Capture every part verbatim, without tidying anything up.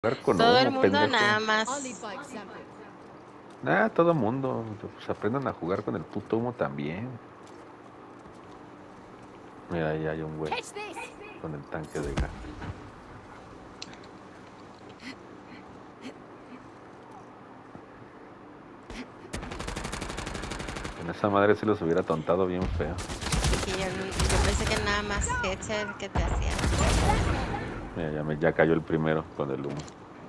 Jugar con Todo el humo, mundo pendejo. nada más. Ah, todo mundo. Pues aprendan a jugar con el puto humo también. Mira, ahí hay un güey con el tanque de gas. En esa madre sí los hubiera tontado bien feo. Y yo, yo pensé que nada más headset que te hacía. Mira, ya, me, ya cayó el primero con el humo.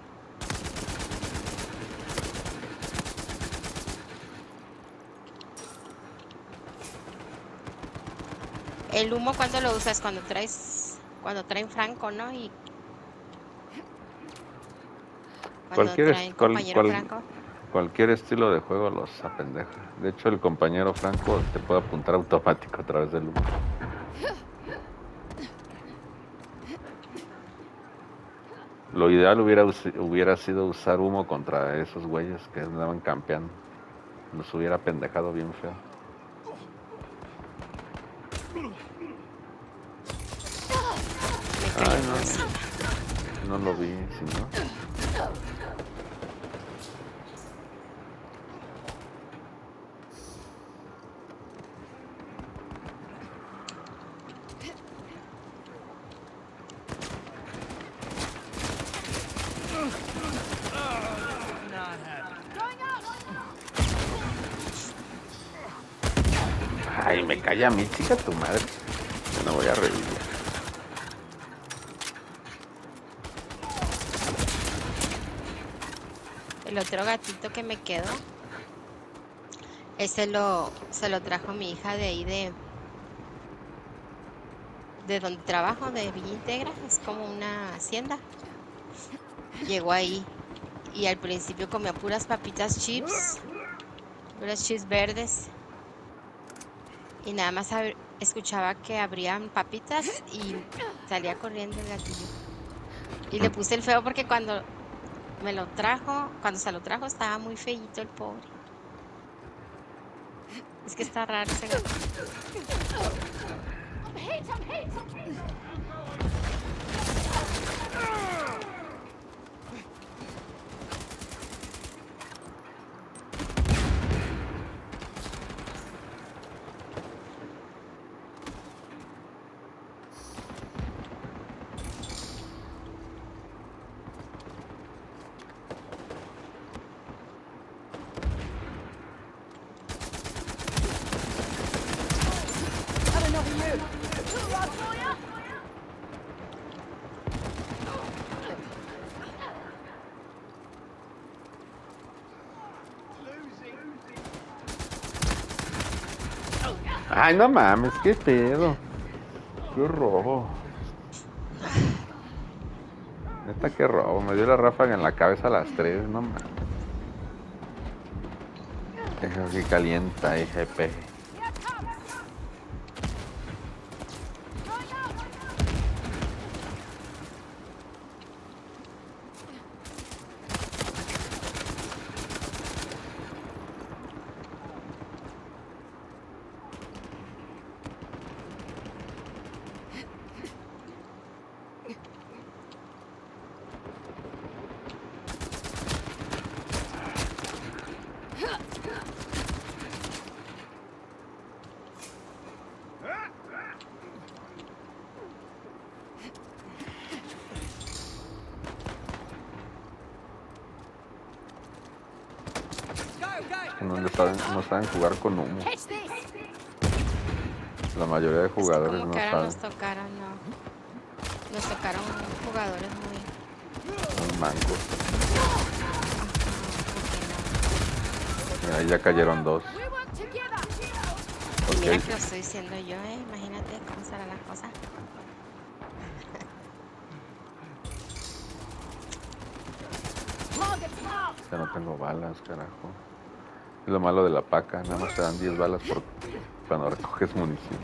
El humo, ¿cuándo lo usas? Cuando traes, cuando traen Franco, ¿no? Y cuando Cualquier, traen est- cual, compañero cual, Franco. cualquier estilo de juego los apendeja. De hecho, el compañero Franco te puede apuntar automático a través del humo. Lo ideal hubiera, usi- hubiera sido usar humo contra esos güeyes que andaban campeando. Los hubiera pendejado bien feo. Me cayó Ay, uno encima. no, no lo vi, si no. Ay, me calla a mí, chica tu madre. Yo no voy a revivir. El otro gatito que me quedó, ese lo, se lo trajo mi hija de ahí de, de donde trabajo, de Villa Integra. Es como una hacienda. Llegó ahí y al principio comía puras papitas chips, puras chips verdes. Y nada más ab- escuchaba que abrían papitas y salía corriendo el gatillo. Y le puse el feo porque cuando me lo trajo, cuando se lo trajo estaba muy feíto el pobre. Es que está raro ese gatito. Ay, no mames, qué pedo. Qué robo. Neta, qué robo. Me dio la ráfaga en la cabeza a las tres, no mames. Eso sí calienta, I G P. No, le saben, no saben jugar con humo. La mayoría de Es que jugadores como no que ahora saben. nos tocaron, no. Nos tocaron jugadores muy... Son mancos. Ajá, Mira, ahí ya cayeron dos. y mira Ok. que lo estoy diciendo yo, ¿eh? Imagínate cómo será la cosa. Ya no tengo balas, carajo. Es lo malo de la paca. Nada más te dan diez balas por cuando recoges munición.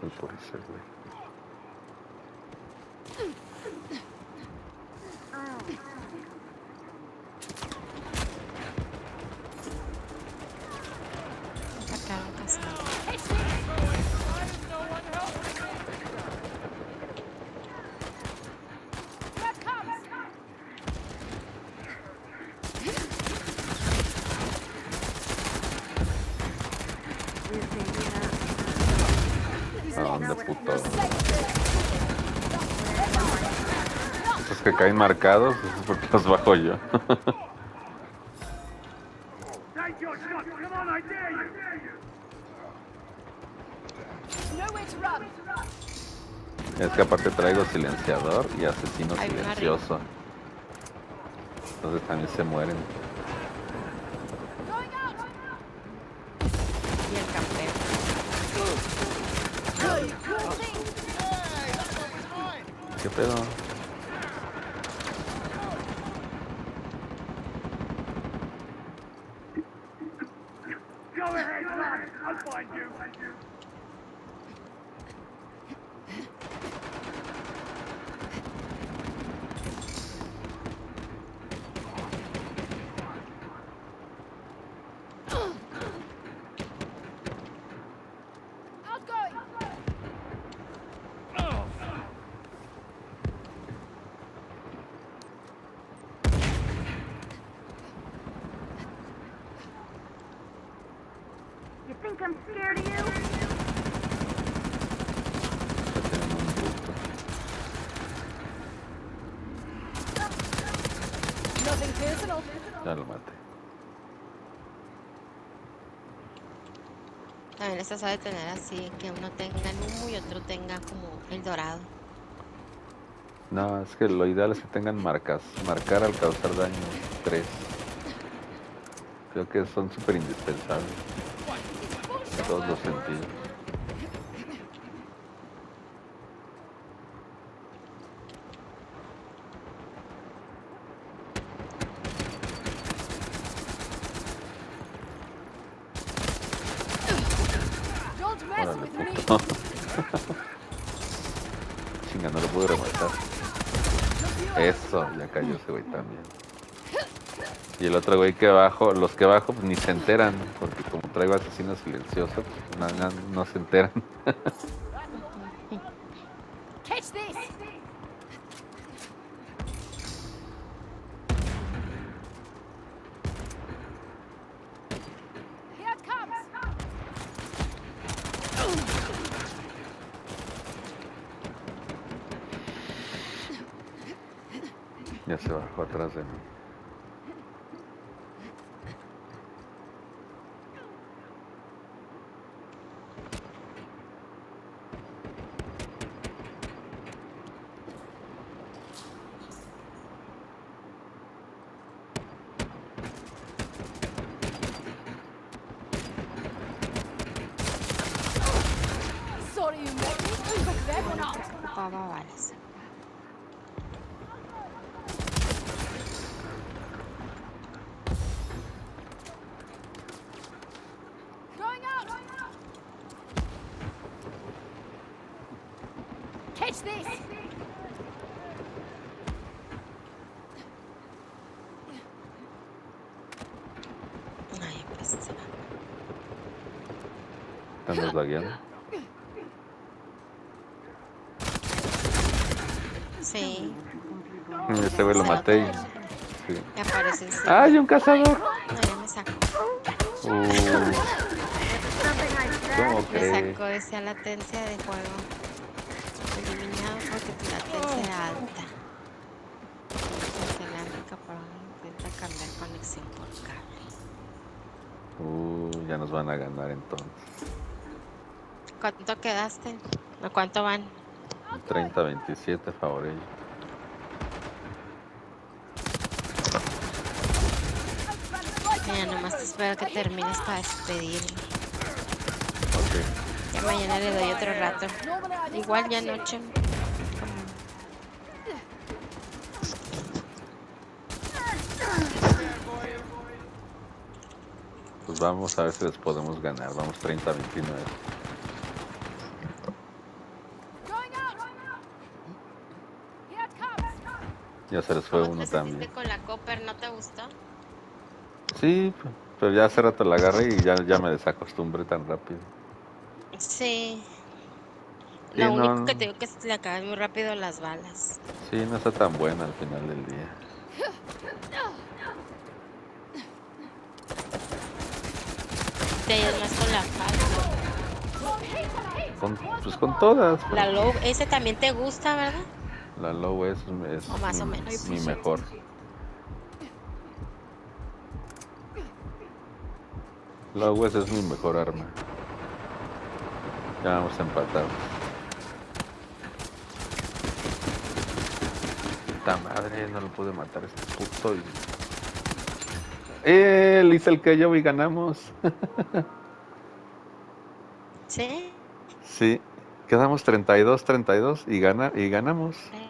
Voy por ese güey. Sacaron casado. ¿A dónde, puto? Esos que caen marcados, eso es porque los bajo yo. Es que aparte traigo silenciador y asesino Hay uno silencioso. Entonces también se mueren. Y el campeón. ¿Qué pedo? You think I'm scared of you? Ya tienen un bulto. Nothing personal. Ya lo maté. También esta sabe tener así, que uno tenga el humo y otro tenga como el dorado. No, es que lo ideal es que tengan marcas. Marcar al causar daño tres. Creo que son súper indispensables. En todos los sentidos. Don't mess Órale, with me. puto. Chinga, no lo pude rematar. Eso, ya cayó ese güey también. Y el otro güey que abajo, los que abajo pues, ni se enteran, porque como traigo asesino silencioso, pues no, no, no se enteran. Catch this. Here it comes. Ya se bajó atrás de mí. Sorry you met me. Look that one up. Ocupaba balas. Going up. Catch this. Ay, pues se va. Están desvagueando. Sí, Ese güey lo maté y... Sí. me aparece el ¡Ay, un cazador! No, ya me sacó. Uh, ¿Cómo Me crees? sacó esa latencia de juego. Eliminado porque tu latencia era alta. Cancelar caparazón, intenta cambiar conexión por cable. Uh, ya nos van a ganar entonces. ¿Cuánto quedaste? ¿O cuánto van? treinta a veintisiete favor ellos. Ya nomás te espero que termines para despedirme. Ok. Ya mañana le doy otro rato. Igual ya anoche. Pues vamos a ver si les podemos ganar. Vamos treinta a veintinueve. Ya se les fue ¿Cómo uno te sentiste también. con la Copper? ¿No te gustó? Sí, p- pero ya hace rato la agarré y ya, ya me desacostumbré tan rápido. Sí. Sí, Lo único que no, te digo que se le acaban muy rápido las balas. sí, no está tan buena al final del día. Te es más con la Falcon. Con, pues con todas, pero La pues, Low, ese también te gusta, ¿verdad? la Low es, es O más o mi, menos. mi mejor. Low es, es mi mejor arma. Ya vamos empatados. Puta madre, no lo pude matar este puto. Y... ¡Eh! Le hice el que yo y ganamos. Sí. Sí, quedamos treinta y dos treinta y dos y, gana, y ganamos.